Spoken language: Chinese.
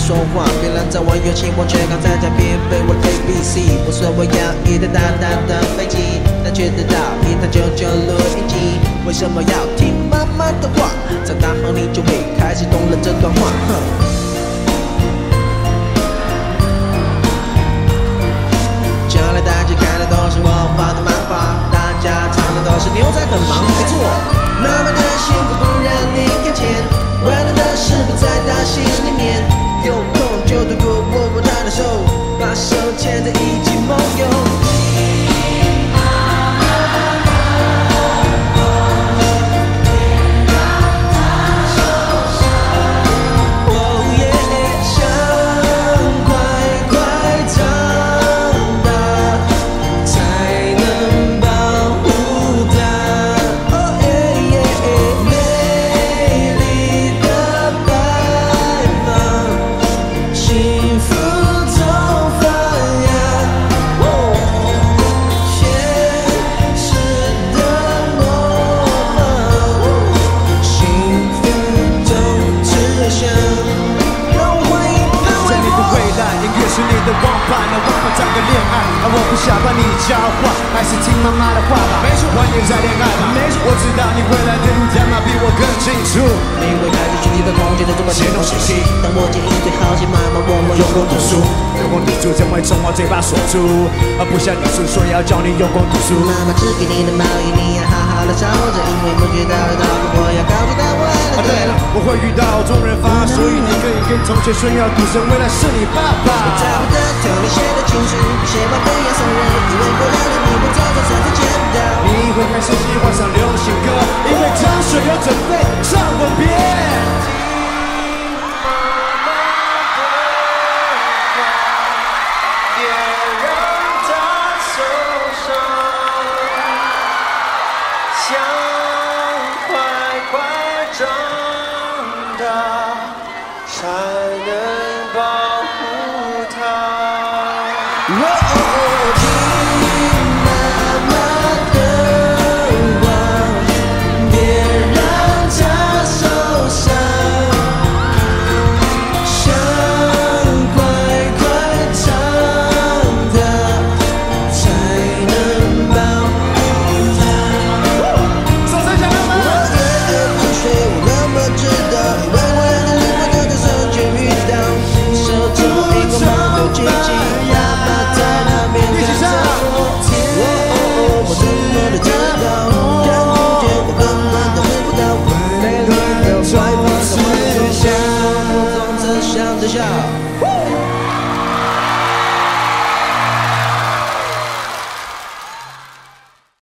说话，别人在玩游戏，我却刚参加偏被我 ABC。我说我要一台大大的飞机，但却得到一台99录音机。为什么要听妈妈的话？长大后你就会开始懂了这段话。将来大家看的都是我画的漫画，大家唱的都是牛仔很忙，没错。妈妈的幸福不让你看见，温暖的事不在她心里面。有空就多过握握她的手，把手牵着一起梦游。 我不想帮你交换，还是听妈妈的话吧。没错，晚点再恋爱吧。没错，我知道你未来的路他妈比我更清楚。 你会开始具体的空间的这块写东写西，但我建议最好写妈妈我们用功读书， 用功读书怎会从我嘴巴说出，而不像你叔说要教你用功读书。 妈妈织给你的毛衣你要好好的收着，因为不知道的道理我要告诉他未来。 对了，我会遇到众人发，所以你可以跟同学炫耀，赌神未来是你爸爸。 我找不到偷你写的情书，写完不要送人，因为过两年你不早就才会见到。 你会开始喜欢上流行歌，因为张学友准备唱吻别。 长大才能保护她。 听妈妈的话，别让她受伤，想快快长大才能保护她。 手伸向他们。 想着笑。